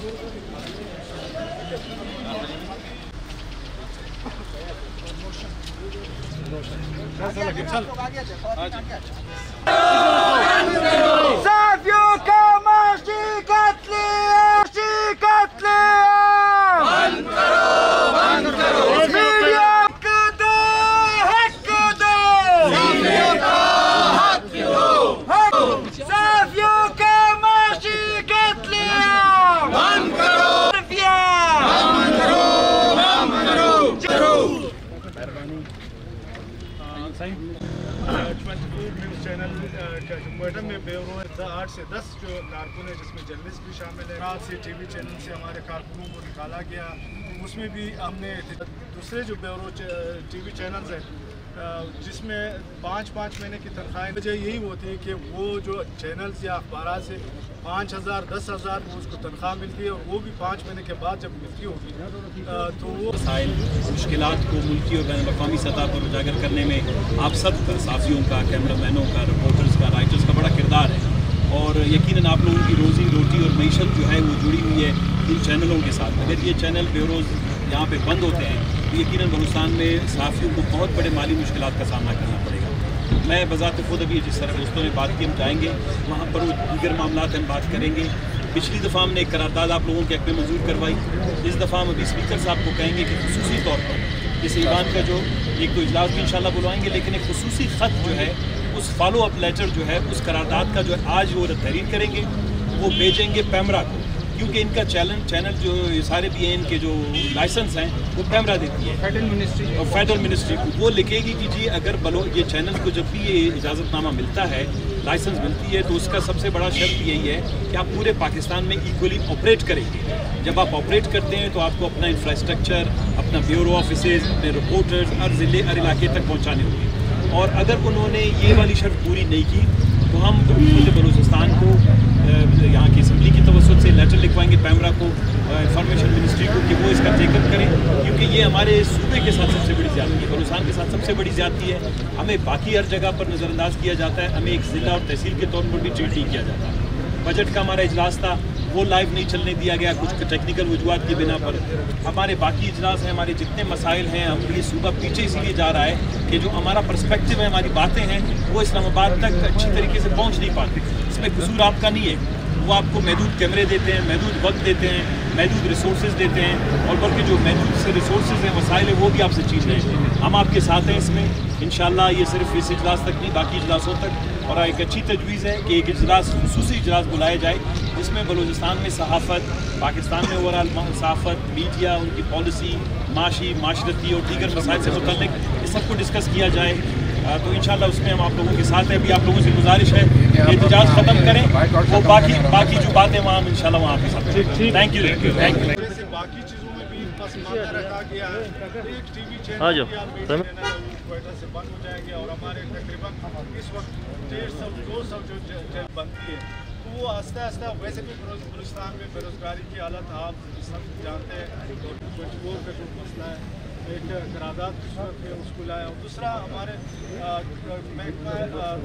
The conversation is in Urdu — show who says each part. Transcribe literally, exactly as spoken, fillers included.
Speaker 1: صافيو كما شيكت لي شيكت لي بند کرو بند کرو حق دو حق دو صافيو کا حق دو صافيو كما شيكت لي بند کرو بند کرو بند کرو
Speaker 2: twenty four news channel Noida میں بیورو آٹھ سے دس جو کارکن ہیں جس میں جرنلسٹ بھی شامل ہیں. رات سے ٹی وی چینل سے ہمارے کارکنوں کو نکالا گیا. اس میں بھی ہم نے دوسرے جو بیورو ٹی وی چینلز ہیں جس میں پانچ پانچ مہینے کی تنخواہیں وجہ یہی ہوتی ہے کہ وہ جو چینلز یا اخبارات سے پانچ ہزار دس ہزار وہ اس کو تنخواہ ملتی ہے اور وہ بھی پانچ مہینے کے بعد جب ملتی ہوگی تو وہ
Speaker 3: مسائل مشکلات کو ملکی اور بین الاقوامی سطح پر اجاگر کرنے میں آپ سب کا صحافیوں کا کیمرہ مینوں کا رپورٹرز کا رائٹرز کا بڑا کردار ہے اور یقیناً آپ لوگوں کی روزی روٹی اور معیشت جو ہے وہ جڑی ہوئی ہے ان چینلوں کے ساتھ. اگر یہ چینل بیوروز یہاں پہ بند ہوتے ہیں تو یقیناً بلوچستان میں صحافیوں کو بہت بڑے مالی مشکلات کا سامنا کرنا پڑے گا. میں بذات خود ابھی جس طرح دوستوں نے بات کی ہم جائیں گے وہاں پر وہ دیگر معاملات ہم بات کریں گے. پچھلی دفعہ ہم نے ایک قرارداد آپ لوگوں کے حق میں منظور کروائی. اس دفعہ ہم ابھی اسپیکر صاحب کو کہیں گے کہ خصوصی طور پر اس ایوان کا جو ایک تو اجلاس بھی انشاءاللہ بلوائیں گے لیکن ایک خصوصی خط جو ہے اس فالو اپ لیٹر جو ہے اس قرارداد کا جو آج وہ تحریر کریں گے وہ بھیجیں گے پیمرا کو کیونکہ ان کا چینل چینل جو سارے بھی ہیں ان کے جو لائسنس ہیں وہ پیمرا دیتی ہے فیڈرل منسٹری اور فیڈرل منسٹری کو. وہ لکھے گی کہ جی اگر بلو یہ چینل کو جب بھی یہ اجازت نامہ ملتا ہے لائسنس ملتی ہے تو اس کا سب سے بڑا شرط یہی ہے کہ آپ پورے پاکستان میں ایکولی آپریٹ کریں گے. جب آپ آپریٹ کرتے ہیں تو آپ کو اپنا انفراسٹرکچر اپنا بیورو آفیسز اپنے رپورٹرز ہر ضلع ہر علاقے تک پہنچانے ہوں گے اور اگر انہوں نے یہ والی شرط پوری نہیں کی تو ہم حکومت بلوچستان کو یہاں کی اسمبلی کی توسط سے لیٹر لکھوائیں گے پیمرا کو انفارمیشن منسٹری کو کہ وہ اس کا ٹیک اپ کریں کیونکہ یہ ہمارے صوبے کے ساتھ سب سے بڑی زیادتی ہے. بلوچستان کے ساتھ سب سے بڑی زیادتی ہے. ہمیں باقی ہر جگہ پر نظر انداز کیا جاتا ہے. ہمیں ایک ضلع اور تحصیل کے طور پر بھی ٹریٹ نہیں کیا جاتا. بجٹ کا ہمارا اجلاس تھا وہ لائیو نہیں چلنے دیا گیا کچھ ٹیکنیکل وجوہات کی بنا پر. ہمارے باقی اجلاس ہیں ہمارے جتنے مسائل ہیں ہم یہ صوبہ پیچھے اسی لیے جا رہا ہے کہ جو ہمارا پرسپیکٹیو ہے ہماری باتیں ہیں وہ اسلام آباد تک اچھی طریقے سے پہنچ نہیں پاتے. اس میں قصور آپ کا نہیں ہے. وہ آپ کو محدود کیمرے دیتے ہیں محدود وقت دیتے ہیں محدود ریسورسز دیتے ہیں اور بلکہ جو محدود سے ریسورسز ہیں وسائل ہیں وہ بھی آپ سے چیز رہے ہیں. ہم آپ کے ساتھ ہیں اس میں انشاءاللہ. یہ صرف اس اجلاس تک نہیں باقی اجلاسوں تک اور ایک اچھی تجویز ہے کہ ایک اجلاس خصوصی اجلاس بلایا جائے جس میں بلوچستان میں صحافت پاکستان میں اوورآل صحافت میڈیا ان کی پالیسی معاشی معاشرتی اور دیگر مسائل سے متعلق اس سب کو ڈسکس کیا جائے. تو انشاءاللہ اس میں ہم آپ لوگوں کے ساتھ ہیں. ابھی آپ لوگوں سے گزارش ہے احتجاج ختم کریں وہ باقی باقی جو باتیں وہاں ہم انشاءاللہ وہاں آپ کے ساتھ. Thank you thank you thank you.
Speaker 2: باقی چیزوں میں بھی پسماندہ رکھا گیا ہے. ایک ٹی وی چینل سے بند ہو جائیں گے اور ہمارے تقریباً اس وقت ڈیڑھ سو دو سو جو بنتی ہے تو وہ آہستہ آہستہ ویسے بھی بلوچستان میں بے روزگاری کی حالت آپ سب جانتے ہیں اور مجبور کا جو مسئلہ ہے ایک قرارداد کی صورت میں اس کو لایا اور دوسرا ہمارے محکمہ